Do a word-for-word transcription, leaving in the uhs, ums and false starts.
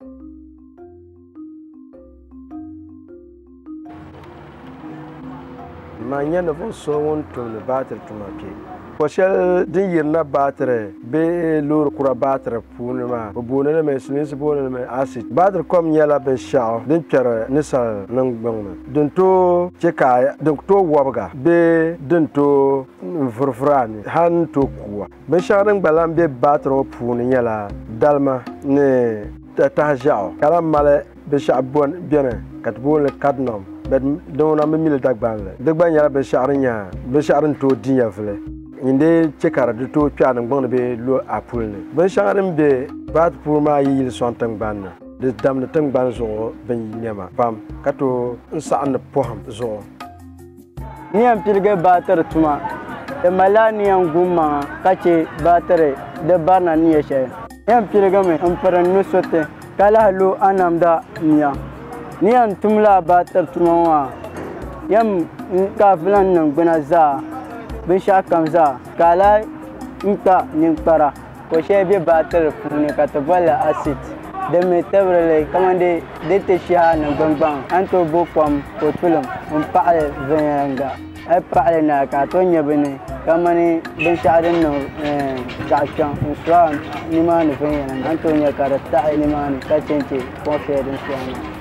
Manya na von so won to ne batir tuma pe ko shel din yirna batir be lur kura batir puni ma bo ne me sinin se bo ne me acid batir kom nyala be sha din pere nisal nan gbang din to cheka din to wobga be din to furfurani han to kuwa be sha din balam be batir puni nyala dalma ne ta ta jao kala male be sha bon bien kat bo le kadnom don na mil dagban dagban ya be sharinya be sharin to dinya vle inde chekara de to twa nan gbon be lo apul ne be sharin be bat pour ma yi son tang ban de dam ne tang ban zo ben nyama pam kato nsa an poham zo ni am pilge batar tuma e malani am gumma kace batare de barna ni yeshe am pilge me am paran no sote kala lo anam da niya ni an tumla batar tumawa yam ka filan nan guna za bin sha kam za kala inta nin para ko shebe batar fune ka tabala acid de metabrele kamande de te sha nan banban anto bokwam ko tulum un paale venga ay paale na ka tonya bene kamani bin sha den no ka chan usran ni man venga anto nya karata ni man ka chenche ko fedin sha